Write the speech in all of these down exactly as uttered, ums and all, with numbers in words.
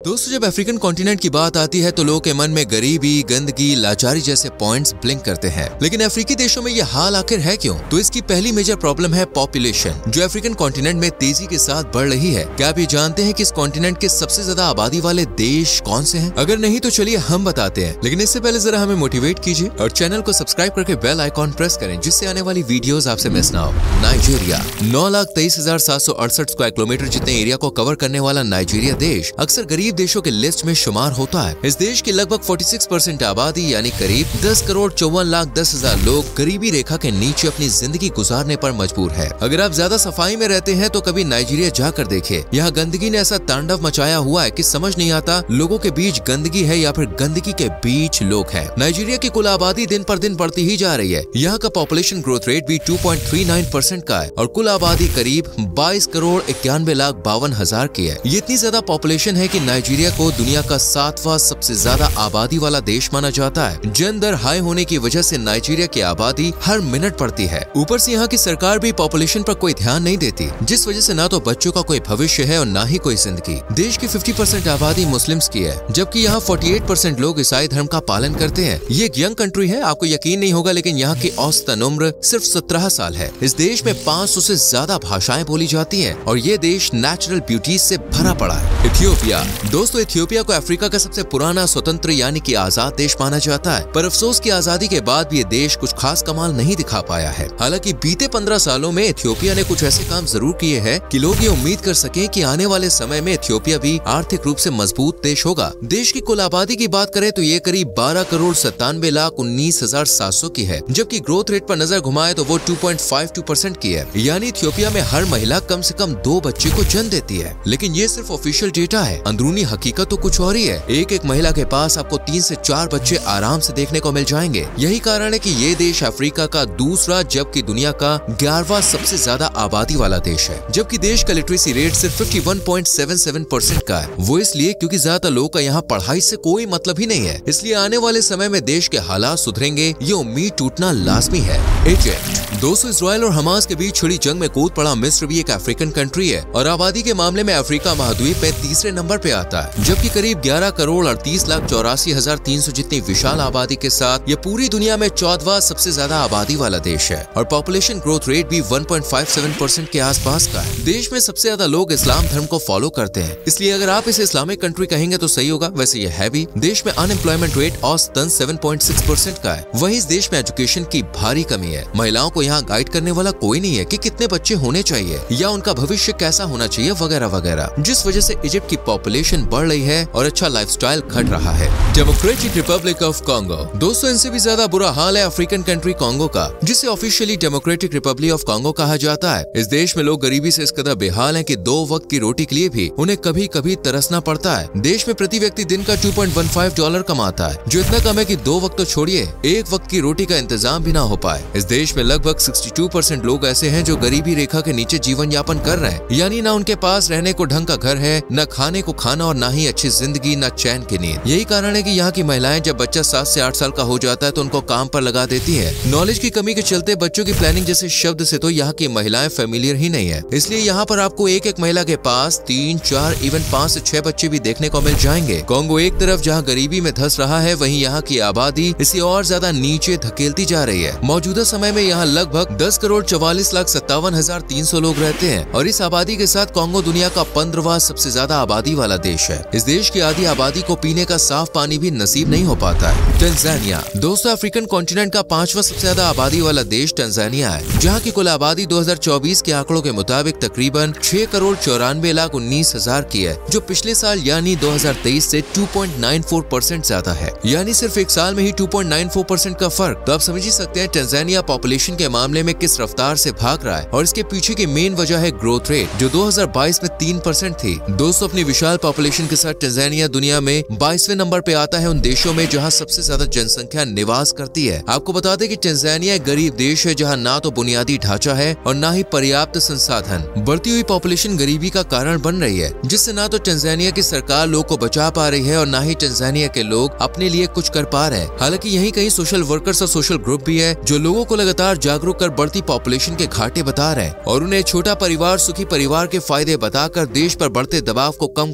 दोस्तों, जब African continent की बात आती है तो लोगों के मन में गरीबी, गंदगी, लाचारी जैसे पॉइंट्स ब्लिंक करते हैं। लेकिन अफ्रीकी देशों में ये हाल आखिर है क्यों? तो इसकी पहली मेजर प्रॉब्लम है पॉपुलेशन, जो अफ्रीकन कॉन्टिनेंट में तेजी के साथ बढ़ रही है। क्या आप ये जानते हैं कि इस कॉन्टिनेंट के सबसे ज्यादा आबादी वाले देश कौन से हैं? अगर नहीं तो चलिए हम बताते हैं, लेकिन इससे पहले जरा हमें मोटिवेट कीजिए और चैनल को सब्सक्राइब करके बेल आइकॉन प्रेस करें, जिससे आने वाली वीडियोस आपसे मिस ना हो। नाइजीरिया नौ लाख तेईस हजार सात सौ अड़सठ स्क्वायर किलोमीटर जितने एरिया को कवर करने वाला नाइजीरिया देश अक्सर गरीब देशों के लिस्ट में शुमार होता है। इस देश की लगभग छियालीस परसेंट आबादी यानी करीब दस करोड़ चौवन लाख दस हजार लोग गरीबी रेखा के नीचे अपनी जिंदगी गुजारने पर मजबूर है। अगर आप ज्यादा सफाई में रहते हैं तो कभी नाइजीरिया जाकर देखिए। यहाँ गंदगी ने ऐसा तांडव मचाया हुआ है कि समझ नहीं आता लोगों के बीच गंदगी है या फिर गंदगी के बीच लोग हैं। नाइजीरिया की कुल आबादी दिन पर दिन बढ़ती ही जा रही है। यहाँ का पॉपुलेशन ग्रोथ रेट भी दो पॉइंट तीन नौ परसेंट का है और कुल आबादी करीब बाईस करोड़ इक्यानवे लाख बावन हजार की है। ये इतनी ज्यादा पॉपुलेशन है कि नाइजीरिया को दुनिया का सातवां सबसे ज्यादा आबादी वाला देश माना जाता है। जन दर हाई होने की वजह से नाइजीरिया की आबादी हर मिनट बढ़ती है। ऊपर से यहाँ की सरकार भी पॉपुलेशन पर कोई ध्यान नहीं देती, जिस वजह से ना तो बच्चों का कोई भविष्य है और ना ही कोई जिंदगी। देश की पचास परसेंट आबादी मुस्लिम्स की है, जबकि यहाँ अड़तालीस परसेंट लोग ईसाई धर्म का पालन करते हैं। ये एक यंग कंट्री है, आपको यकीन नहीं होगा, लेकिन यहाँ की औसतन उम्र सिर्फ सत्रह साल है। इस देश में पाँच सौ से ज्यादा भाषाएं बोली जाती हैं और ये देश नेचुरल ब्यूटीज से भरा पड़ा है। इथियोपिया दोस्तों, इथियोपिया को अफ्रीका का सबसे पुराना स्वतंत्र यानी कि आजाद देश माना जाता है, पर अफसोस की आजादी के बाद भी ये देश कुछ खास कमाल नहीं दिखा पाया है। हालांकि बीते पंद्रह सालों में इथियोपिया ने कुछ ऐसे काम जरूर किए हैं कि लोग ये उम्मीद कर सकें कि आने वाले समय में इथियोपिया भी आर्थिक रूप से मजबूत देश होगा। देश की कुल आबादी की बात करें तो ये करीब बारह करोड़ सत्तानवे लाख उन्नीस हजार सात सौ की है, जबकि ग्रोथ रेट पर नजर घुमाए तो वो दो पॉइंट बावन परसेंट की है। यानी इथियोपिया में हर महिला कम से कम दो बच्चे को जन्म देती है। लेकिन ये सिर्फ ऑफिशियल डेटा है, अंदरूनी हकीकत तो कुछ और ही है। एक एक महिला के पास आपको तीन से चार बच्चे आराम से देखने को मिल जाएंगे। यही कारण है कि ये देश अफ्रीका का दूसरा जबकि दुनिया का ग्यारहवां सबसे ज्यादा आबादी वाला देश है। जबकि देश का लिटरेसी रेट सिर्फ इक्यावन पॉइंट सात सात परसेंट का है। वो इसलिए क्योंकि ज्यादातर लोगों का यहाँ पढ़ाई से कोई मतलब ही नहीं है। इसलिए आने वाले समय में देश के हालात सुधरेंगे, ये उम्मीद टूटना लाजमी है। इजिप्ट दोस्तों, इजराइल और हमास के बीच छिड़ी जंग में कूद पड़ा मिस्र भी एक अफ्रीकन कंट्री है और आबादी के मामले में अफ्रीका महाद्वीप में तीसरे नंबर पे आता है, जबकि करीब ग्यारह करोड़ अड़तीस लाख चौरासी हजार तीन सौ जितनी विशाल आबादी के साथ ये पूरी दुनिया में चौदहवां सबसे ज्यादा आबादी वाला देश है और पॉपुलेशन ग्रोथ रेट भी एक पॉइंट पाँच सात परसेंट के आसपास का है। देश में सबसे ज्यादा लोग इस्लाम धर्म को फॉलो करते हैं, इसलिए अगर आप इसे इस्लामिक कंट्री कहेंगे तो सही होगा। वैसे ये है भी। देश में अनएम्प्लॉयमेंट रेट औसतन सात पॉइंट छह परसेंट का है। वहीं इस देश में एजुकेशन की भारी कमी है। महिलाओं को यहाँ गाइड करने वाला कोई नहीं है कि कितने बच्चे होने चाहिए या उनका भविष्य कैसा होना चाहिए वगैरह वगैरह, जिस वजह से इजिप्ट की पॉपुलेशन बढ़ रही है और अच्छा लाइफस्टाइल घट रहा है। डेमोक्रेटिक रिपब्लिक ऑफ कांगो दोस्तों, इनसे भी ज्यादा बुरा हाल है अफ्रीकन कंट्री कांगो का, जिसे officially Democratic Republic of Congo कहा जाता है। इस देश में लोग गरीबी से इस कदर बेहाल हैं कि दो वक्त की रोटी के लिए भी उन्हें कभी कभी तरसना पड़ता है। देश में प्रति व्यक्ति दिन का दो पॉइंट एक पाँच डॉलर कमाता है, जो इतना कम है कि दो वक्त तो छोड़िए, एक वक्त की रोटी का इंतजाम भी ना हो पाए। इस देश में लगभग बासठ परसेंट लोग ऐसे हैं जो गरीबी रेखा के नीचे जीवन यापन कर रहे हैं, यानी ना उनके पास रहने को ढंग का घर है, न खाने को खाना और ना ही अच्छी जिंदगी, न चैन की नींद। यही कारण है कि यहाँ की महिलाएं जब बच्चा सात से आठ साल का हो जाता है तो उनको काम पर लगा देती है। नॉलेज की कमी के चलते बच्चों की प्लानिंग जैसे शब्द से तो यहाँ की महिलाएं फेमिलियर ही नहीं है। इसलिए यहाँ पर आपको एक एक महिला के पास तीन चार इवन पाँच से छह बच्चे भी देखने को मिल जाएंगे। कांगो एक तरफ जहाँ गरीबी में धंस रहा है, वहीं यहाँ की आबादी इसे और ज्यादा नीचे धकेलती जा रही है। मौजूदा समय में यहाँ लगभग दस करोड़ चौवालीस लाख सत्तावन हजार तीन सौ लोग रहते हैं और इस आबादी के साथ कांगो दुनिया का पंद्रहवां सबसे ज्यादा आबादी वाला देश है। इस देश की आधी आबादी को पीने का साफ पानी भी नसीब नहीं हो पाता है। टंजानिया दोस्तों, अफ्रीकन कॉन्टिनेंट का पांचवा सबसे ज्यादा आबादी वाला देश टंजानिया है, जहाँ की कुल आबादी दो हजार चौबीस के आंकड़ों के मुताबिक तकरीबन छह करोड़ चौरानवे लाख उन्नीस हजार की है, जो पिछले साल यानी दो हजार तेईस से दो पॉइंट नौ चार परसेंट ज्यादा है। यानी सिर्फ एक साल में ही दो पॉइंट नौ चार परसेंट का फर्क। तो आप समझ ही सकते हैं टंजानिया पॉपुलेशन के मामले में किस रफ्तार से भाग रहा है और इसके पीछे की मेन वजह है ग्रोथ रेट, जो दो हजार बाईस में तीन परसेंट थी। दोस्तों, अपनी विशाल पॉपुलेशन के साथ टंजानिया दुनिया में बाईसवें नंबर पे आता है उन देशों में जहां सबसे ज्यादा जनसंख्या निवास करती है। आपको बता दें कि टंजानिया एक गरीब देश है जहां ना तो बुनियादी ढांचा है और ना ही पर्याप्त संसाधन। बढ़ती हुई पॉपुलेशन गरीबी का कारण बन रही है, जिससे ना तो टंजानिया की सरकार लोग को बचा पा रही है और ना ही टंजानिया के लोग अपने लिए कुछ कर पा रहे हैं। हालांकि यहीं कहीं सोशल वर्कर्स और सोशल ग्रुप भी है जो लोगों को लगातार जागरूक कर बढ़ती पॉपुलेशन के घाटे बता रहे हैं और उन्हें छोटा परिवार सुखी परिवार के फायदे बताकर देश पर बढ़ते दबाव को कम करने के लिए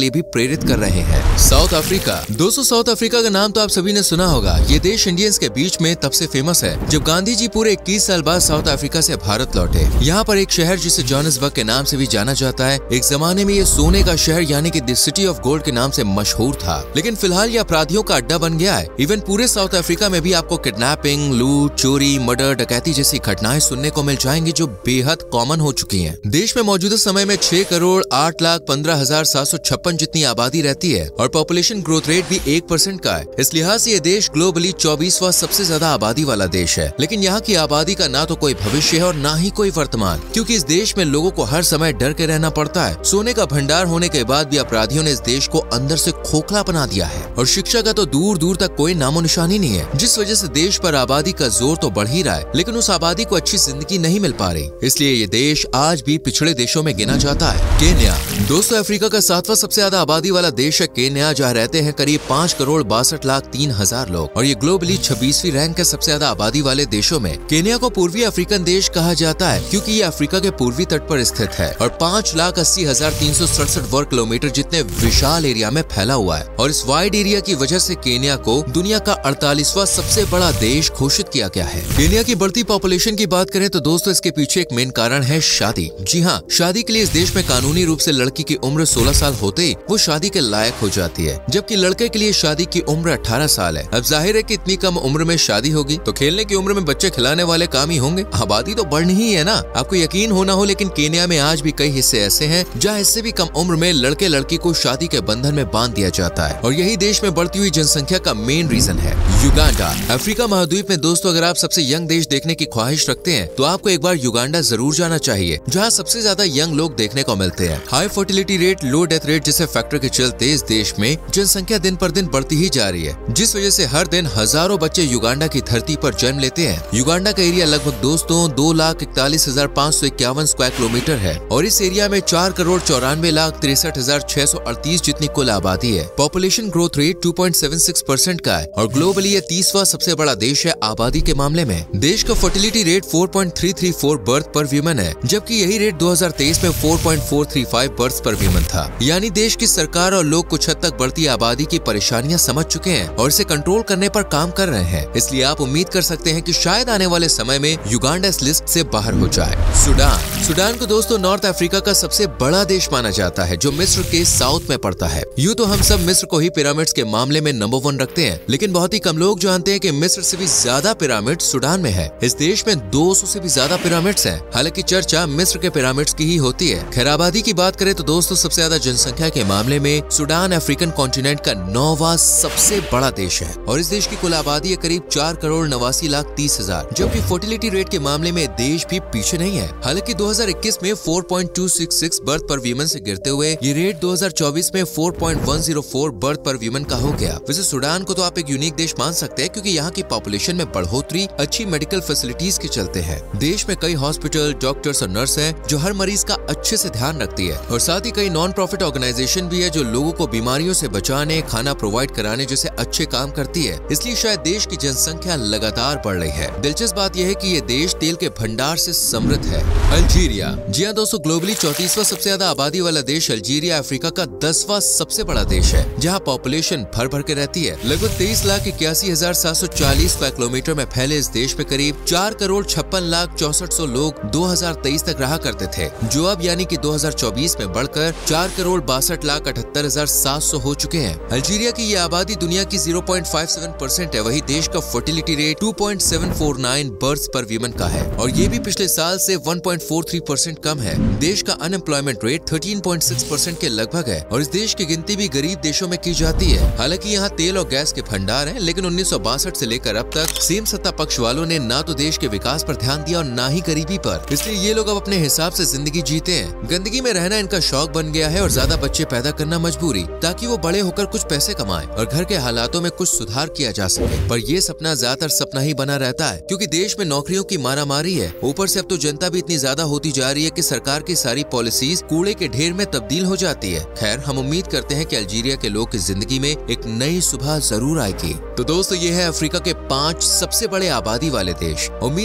लिए भी प्रेरित कर रहे हैं। South Africa. दोस्तों, साउथ अफ्रीका का नाम तो आप सभी ने सुना होगा। ये देश इंडियंस के बीच में तब से फेमस है जब गांधी जी पूरे इक्कीस साल बाद साउथ अफ्रीका से भारत लौटे। यहाँ पर एक शहर जिसे जोहान्सबर्ग के नाम से भी जाना जाता है, एक जमाने में ये सोने का शहर यानी कि द सिटी ऑफ गोल्ड के नाम से मशहूर था, लेकिन फिलहाल ये अपराधियों का अड्डा बन गया है। इवन पूरे साउथ अफ्रीका में भी आपको किडनैपिंग, लूट, चोरी, मर्डर, डकैती जैसी घटनाएं सुनने को मिल जाएंगी जो बेहद कॉमन हो चुकी हैं। देश में मौजूदा समय में छह करोड़ आठ लाख पंद्रह हजार सात सौ छप्पन जितनी आबादी रहती है और पॉपुलेशन ग्रोथ रेट भी एक परसेंट का है। इस लिहाज से ये देश ग्लोबली चौबीसवां सबसे ज्यादा आबादी वाला देश है। लेकिन यहाँ की आबादी का ना तो कोई भविष्य है और ना ही कोई वर्तमान, क्योंकि इस देश में लोगों को हर समय डर के रहना पड़ता है। सोने का भंडार होने के बाद भी अपराधियों ने इस देश को अंदर से खोखला बना दिया है और शिक्षा का तो दूर दूर तक कोई नामो निशानी नहीं है, जिस वजह से देश पर आबादी का जोर तो बढ़ ही रहा है, लेकिन उस आबादी को अच्छी जिंदगी नहीं मिल पा रही। इसलिए ये देश आज भी पिछड़े देशों में गिना जाता है। केन्या। दोस्तों, अफ्रीका का सातवां सबसे ज्यादा आबादी वाला देश है केन्या, जहाँ रहते हैं करीब पाँच करोड़ बासठ लाख तीन हजार लोग और ये ग्लोबली छब्बीसवीं रैंक है सबसे ज्यादा आबादी वाले देशों में। केन्या को पूर्वी अफ्रीकन देश कहा जाता है क्योंकि ये अफ्रीका के पूर्वी तट पर स्थित है और पाँच लाख अस्सी हजार तीन सौ सड़सठ वर्ग किलोमीटर जितने विशाल एरिया में फैला हुआ है और इस वाइड एरिया की वजह से केन्या को दुनिया का अड़तालीसवां सबसे बड़ा देश घोषित किया गया है। केन्या की बढ़ती पॉपुलेशन की बात करें तो दोस्तों, इसके पीछे एक मेन कारण है शादी। जी हाँ, शादी के लिए इस देश में कानूनी रूप से लड़की की उम्र सोलह साल होते ही वो शादी के लायक हो जाती है, जबकि लड़के के लिए शादी की उम्र अठारह साल है। अब जाहिर है कि इतनी कम उम्र में शादी होगी तो खेलने की उम्र में बच्चे खिलाने वाले काम ही होंगे, आबादी तो बढ़नी ही है ना। आपको यकीन होना हो, लेकिन केन्या में आज भी कई हिस्से ऐसे हैं जहाँ इससे भी कम उम्र में लड़के लड़की को शादी के बंधन में बांध दिया जाता है और यही देश में बढ़ती हुई जनसंख्या का मेन रीजन है। युगांडा। अफ्रीका महाद्वीप में दोस्तों, अगर आप सबसे यंग देश देखने की ख्वाहिश रखते हैं तो आपको एक बार युगांडा जरूर जाना चाहिए, जहाँ सबसे ज्यादा यंग लोग देखने को मिलते हैं। High fertility rate, low death rate जैसे फैक्टर के चलते इस देश में जनसंख्या दिन पर दिन बढ़ती ही जा रही है, जिस वजह से हर दिन हजारों बच्चे युगांडा की धरती पर जन्म लेते हैं। युगांडा का एरिया लगभग दोस्तों दो लाख इकतालीस हजार पाँच सौ इक्यावन स्क्वायर किलोमीटर है और इस एरिया में चार करोड़ चौरानवे लाख तिरसठ हजार छह सौ अड़तीस जितनी कुल आबादी है। पॉपुलेशन ग्रोथ रेट दो पॉइंट सात छह परसेंट का है और ग्लोबली ये तीसवां सबसे बड़ा देश है आबादी के मामले में। देश का फर्टिलिटी रेट चार पॉइंट तीन तीन चार बर्थ पर वीमन है, जबकि यही रेट दो हजार तेईस में चार पॉइंट चार तीन पाँच बर्थ पर वीमन था। यानी देश की सरकार और लोग कुछ हद तक बढ़ती आबादी की परेशानियां समझ चुके हैं और इसे कंट्रोल करने पर काम कर रहे हैं। इसलिए आप उम्मीद कर सकते हैं कि शायद आने वाले समय में युगांडा इस लिस्ट से बाहर हो जाए। सूडान। सूडान को दोस्तों नॉर्थ अफ्रीका का सबसे बड़ा देश माना जाता है, जो मिस्र के साउथ में पड़ता है। यूँ तो हम सब मिस्र को ही पिरामिड्स के मामले में नंबर वन रखते हैं, लेकिन बहुत ही कम लोग जानते हैं कि मिस्र से भी ज्यादा पिरामिड सूडान में है। इस देश में दो सौ से भी ज्यादा पिरामिड्स हैं। हालांकि चर्चा मिस्र के पिरामिड्स की ही होती है। खैर, आबादी की बात करें तो दोस्तों सबसे ज्यादा जनसंख्या के मामले में सूडान अफ्रीकन कॉन्टिनेंट का नौवां सबसे बड़ा देश है और इस देश की कुल आबादी है करीब चार करोड़ नवासी लाख तीस हजार, जबकि फर्टिलिटी रेट के मामले में देश भी पीछे नहीं है। हालांकि दो हजार इक्कीस में चार पॉइंट दो छह छह बर्थ पर वीमन से गिरते हुए ये रेट दो हजार चौबीस में चार पॉइंट एक शून्य चार बर्थ पर वीमन का हो गया। वैसे सूडान को तो आप एक यूनिक देश मान सकते हैं क्योंकि यहाँ की पॉपुलेशन में बढ़ोतरी अच्छी मेडिकल फैसिलिटीज के चलते है। देश में कई हॉस्पिटल, डॉक्टर्स और नर्स हैं जो हर मरीज का अच्छे से ध्यान रखती है और साथ ही कई नॉन प्रॉफिट ऑर्गेनाइजेशन भी है जो लोगों को बीमारियों से बचाने, खाना प्रोवाइड कराने जैसे अच्छे काम करती है। इसलिए शायद देश की जनसंख्या लगातार बढ़ रही है। दिलचस्प बात यह है कि ये देश तेल के भंडार से समृद्ध है। अल्जीरिया। जी हाँ दोस्तों, ग्लोबली चौतीसवां सबसे ज्यादा आबादी वाला देश अल्जीरिया अफ्रीका का दसवां सबसे बड़ा देश है, जहाँ पॉपुलेशन भर भर के रहती है। लगभग तेईस लाख इक्यासी हजार सात सौ चालीस स्क्वायर किलोमीटर में फैले इस देश में करीब चार करोड़ छप्पन लाख चौसठ सौ लोग दो हजार तेईस तक रहा करते थे, जो अब यानी कि दो हजार चौबीस में बढ़कर चार करोड़ बासठ लाख अठहत्तर हजार सात सौ हो चुके हैं। अल्जीरिया की ये आबादी दुनिया की जीरो पॉइंट पाँच सात परसेंट है। वही देश का फर्टिलिटी रेट दो पॉइंट सात चार नौ बर्थ पर वीमन का है और ये भी पिछले साल से एक पॉइंट चार तीन परसेंट कम है। देश का अनएम्प्लॉयमेंट रेट तेरह पॉइंट छह परसेंट के लगभग है और इस देश की गिनती भी गरीब देशों में की जाती है। हालांकि यहाँ तेल और गैस के भंडार हैं, लेकिन उन्नीस सौ बासठ से लेकर अब तक सेम सत्ता पक्ष वालों ने ना तो देश के विकास पर ध्यान दिया और ना ही गरीबी पर। इसलिए ये लोग अब अपने हिसाब से जिंदगी जीते हैं। गंदगी में रहना इनका शौक बन गया है और ज्यादा बच्चे पैदा करना मजबूरी, ताकि वो बड़े होकर कुछ पैसे कमाएं और घर के हालातों में कुछ सुधार किया जा सके। पर ये सपना ज्यादातर सपना ही बना रहता है, क्योंकि देश में नौकरियों की मारामारी है। ऊपर से अब तो जनता भी इतनी ज्यादा होती जा रही है कि सरकार की सारी पॉलिसीज कूड़े के ढेर में तब्दील हो जाती है। खैर, हम उम्मीद करते हैं कि अल्जीरिया के लोग की जिंदगी में एक नई सुबह जरूर आएगी। तो दोस्तों, ये है अफ्रीका के पांच सबसे बड़े आबादी वाले देश। उम्मीद करते हैं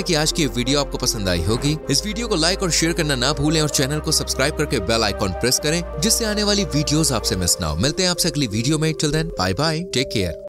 कि आज की वीडियो आपको पसंद आई होगी। इस वीडियो को लाइक और शेयर करना ना भूलें और चैनल को सब्सक्राइब करके बेल आइकॉन प्रेस करें, जिससे आने वाली वीडियोस आपसे मिस ना हो। मिलते हैं आपसे अगली वीडियो में। Till then bye bye, take care.